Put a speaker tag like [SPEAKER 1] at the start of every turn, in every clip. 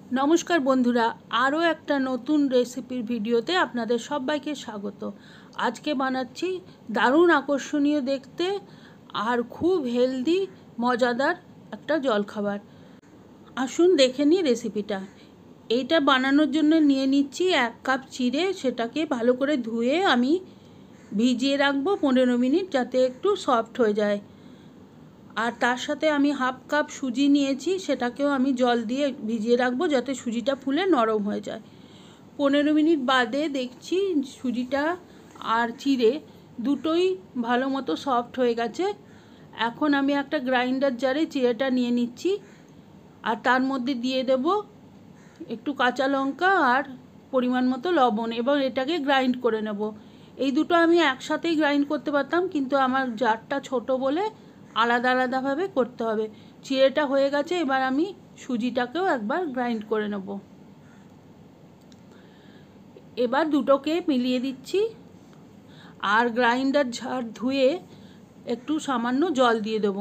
[SPEAKER 1] নমস্কার বন্ধুরা, আরও একটা নতুন রেসিপির ভিডিওতে আপনাদের সবাইকে স্বাগত। আজকে বানাচ্ছি দারুণ আকর্ষণীয় দেখতে আর খুব হেলদি মজাদার একটা জলখাবার। আসুন দেখে নিই রেসিপিটা। এইটা বানানোর জন্য নিয়ে নিচ্ছি 1 কাপ চিড়ে। সেটাকে ভালো করে ধুয়ে আমি ভিজিয়ে রাখবো 15 মিনিট, যাতে একটু সফট হয়ে যায়। আর তার সাথে আমি হাফ কাপ সুজি নিয়েছি, সেটাকেও আমি জল দিয়ে ভিজিয়ে রাখবো যাতে সুজিটা ফুলে নরম হয়ে যায়। 15 মিনিট বাদে দেখছি সুজিটা আর চিড়ে দুটোই ভালো মতো সফট হয়ে গেছে। এখন আমি একটা গ্রাইন্ডার জারে চিড়েটা নিয়ে নিচ্ছি আর তার মধ্যে দিয়ে দেব একটু কাঁচা লঙ্কা আর পরিমাণ মতো লবণ, এবং এটাকে গ্রাইন্ড করে নেব। এই দুটো আমি একসাথেই গ্রাইন্ড করতে পারতাম, কিন্তু আমার জারটা ছোট বলে আলাদা আলাদাভাবে করতে হবে। চিড়েটা হয়ে গেছে, এবার আমি সুজিটাকেও একবার গ্রাইন্ড করে নেব। এবার দুটোকে মিলিয়ে দিচ্ছি আর গ্রাইন্ডার ঝাড় ধুয়ে একটু সামান্য জল দিয়ে দেবো।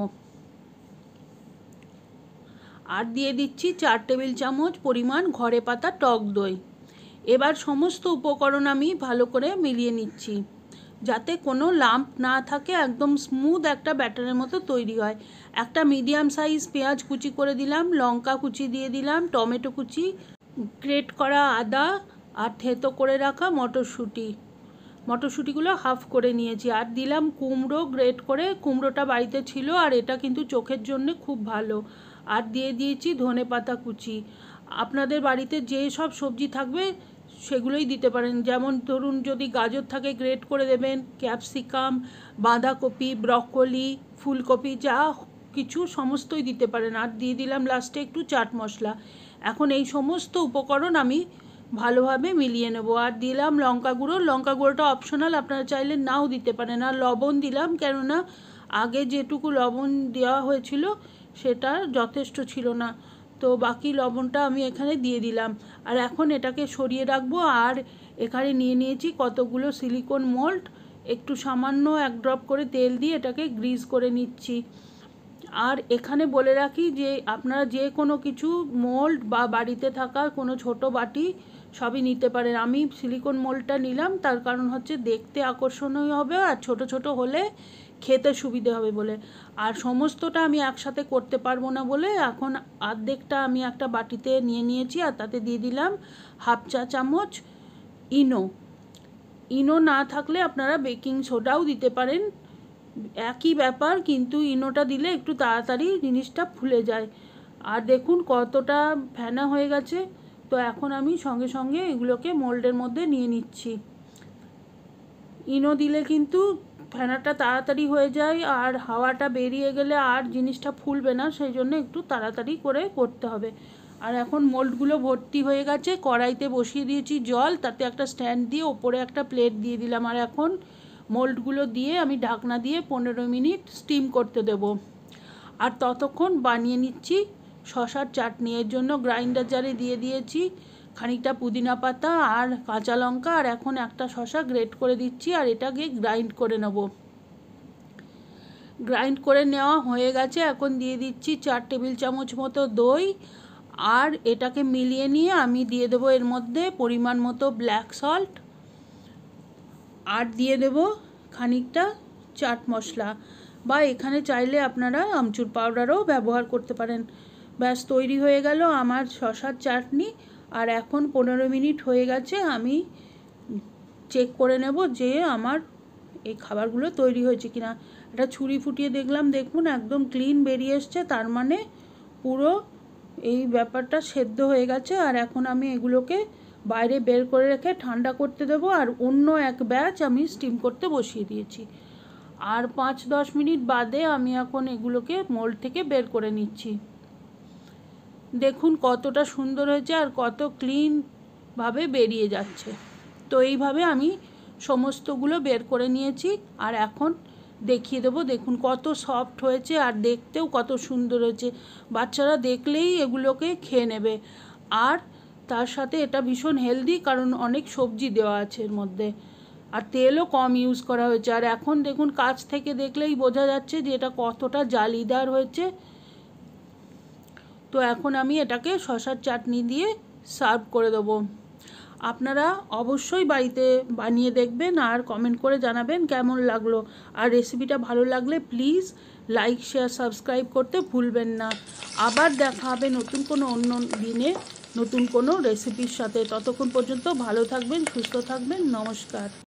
[SPEAKER 1] আর দিয়ে দিচ্ছি 4 টেবিল চামচ পরিমাণ ঘরে পাতা টক দই। এবার সমস্ত উপকরণ আমি ভালো করে মিলিয়ে নিচ্ছি যাতে কোনো লাম্প না থাকে, একদম স্মুথ একটা ব্যাটারের মতো তৈরি হয়। একটা মিডিয়াম সাইজ পেঁয়াজ কুচি করে দিলাম, লঙ্কা কুচি দিয়ে দিলাম, টমেটো কুচি, গ্রেট করা আদা আর থেতো করে রাখা মটরশুঁটিগুলো হাফ করে নিয়েছি। আর দিলাম কুমড়ো গ্রেট করে, কুমড়োটা বাড়িতে ছিল আর এটা কিন্তু চোখের জন্য খুব ভালো। আর দিয়ে দিয়েছি ধনেপাতা কুচি। আপনাদের বাড়িতে যে সব সবজি থাকবে সেগুলোই দিতে পারেন, যেমন ধরুন যদি গাজর থাকে গ্রেট করে দেবেন, ক্যাপসিকাম, বাঁধাকপি, ব্রকলি, ফুলকপি, যা কিছু সমস্তই দিতে পারেন। আর দিয়ে দিলাম লাস্টে একটু চাট মশলা। এখন এই সমস্ত উপকরণ আমি ভালোভাবে মিলিয়ে নেব। আর দিলাম লঙ্কা গুঁড়োটা অপশনাল, আপনারা চাইলে নাও দিতে পারেন। আর লবণ দিলাম, কেননা আগে যেটুকু লবণ দেওয়া হয়েছিল সেটা যথেষ্ট ছিল না, তো বাকি লবণটা আমি এখানে দিয়ে দিলাম। আর এখন এটাকে সরিয়ে রাখবো। আর এখানে নিয়ে নিয়েছি কতগুলো সিলিকন মোল্ড, একটু সামান্য 1 ড্রপ করে তেল দিয়ে এটাকে গ্রিজ করে নিচ্ছি। আর এখানে বলে রাখি যে আপনারা যে কোনো কিছু মোল্ড বা বাড়িতে থাকা কোনো ছোট বাটি সবই নিতে পারেন। আমি সিলিকন মোল্ডটা নিলাম, তার কারণ হচ্ছে দেখতে আকর্ষণীয় হবে আর ছোট ছোট হলে খেতে সুবিধে হবে বলে। আর সমস্তটা আমি একসাথে করতে পারবো না বলে এখন অর্ধেকটা আমি একটা বাটিতে নিয়ে নিয়েছি। আর তাতে দিয়ে দিলাম হাফ চা চামচ ইনো না থাকলে আপনারা বেকিং সোডাও দিতে পারেন, একই ব্যাপার, কিন্তু ইনোটা দিলে একটু তাড়াতাড়ি জিনিসটা ফুলে যায়। আর দেখুন কতটা ফেনা হয়ে গেছে। তো এখন আমি সঙ্গে সঙ্গে এগুলোকে মোল্ডের মধ্যে নিয়ে নিচ্ছি। ইনো দিলে কিন্তু ফেনাটা তাড়াতাড়ি হয়ে যায় আর হাওয়াটা বেরিয়ে গেলে আর জিনিসটা ফুলবে না, সেই জন্য একটু তাড়াতাড়ি করে করতে হবে। আর এখন মোল্ডগুলো ভর্তি হয়ে গেছে, কড়াইতে বসিয়ে দিয়েছি জল, তাতে একটা স্ট্যান্ড দিয়ে ওপরে একটা প্লেট দিয়ে দিলাম। আর এখন মোল্ডগুলো দিয়ে আমি ঢাকনা দিয়ে 15 মিনিট স্টিম করতে দেব। আর ততক্ষণ বানিয়ে নিচ্ছি শশার চাটনি। এর জন্য গ্রাইন্ডার জারে দিয়ে দিয়েছি খানিকটা পুদিনা পাতা আর কাঁচা লঙ্কা, আর এখন একটা শশা গ্রেট করে দিচ্ছি আর এটাকে গ্রাইন্ড করে নেব। গ্রাইন্ড করে নেওয়া হয়ে গেছে। এখন দিয়ে দিচ্ছি 4 টেবিল চামচ মতো দই। আর এটাকে মিলিয়ে নিয়ে আমি দিয়ে দেবো এর মধ্যে পরিমাণ মতো ব্ল্যাক সল্ট, আর দিয়ে দেব খানিকটা চাট মশলা, বা এখানে চাইলে আপনারা আমচুর পাউডারও ব্যবহার করতে পারেন। ব্যাস তৈরি হয়ে গেল আমার শশার চাটনি। আর এখন 15 মিনিট হয়ে গেছে, আমি চেক করে নেব যে আমার এই খাবারগুলো তৈরি হয়েছে কিনা। এটা ছুরি ফুটিয়ে দেখলাম, দেখুন একদম ক্লিন বেরিয়ে এসছে, তার মানে পুরো এই ব্যাপারটা সেদ্ধ হয়ে গেছে। আর এখন আমি এগুলোকে বাইরে বের করে রেখে ঠান্ডা করতে দেবো। আর অন্য এক ব্যাচ আমি স্টিম করতে বসিয়ে দিয়েছি। আর 5-10 মিনিট বাদে আমি এখন এগুলোকে মোল্ড থেকে বের করে নিচ্ছি। দেখুন কতটা সুন্দর হয়েছে আর কত ক্লিনভাবে বেরিয়ে যাচ্ছে। তো এইভাবে আমি সমস্তগুলো বের করে নিয়েছি। আর এখন দেখিয়ে দেবো, দেখুন কত সফট হয়েছে আর দেখতেও কত সুন্দর হয়েছে। বাচ্চারা দেখলেই এগুলোকে খেয়ে নেবে। আর তার সাথে এটা ভীষণ হেলদি, কারণ অনেক সবজি দেওয়া আছে এর মধ্যে, আর তেলও কম ইউজ করা হয়েছে। আর এখন দেখুন কাছ থেকে দেখলেই বোঝা যাচ্ছে যে এটা কতটা জালিদার হয়েছে। তো এখন আমি এটাকে শসার চাটনি দিয়ে সার্ভ করে দেবো। আপনারা অবশ্যই বাড়িতে বানিয়ে দেখবেন আর কমেন্ট করে জানাবেন কেমন লাগলো। আর রেসিপিটা ভালো লাগলে প্লিজ লাইক শেয়ার সাবস্ক্রাইব করতে ভুলবেন না। আবার দেখা হবে নতুন কোনো অন্য দিনে নতুন কোনো রেসিপির সাথে। ততক্ষণ পর্যন্ত ভালো থাকবেন, সুস্থ থাকবেন। নমস্কার।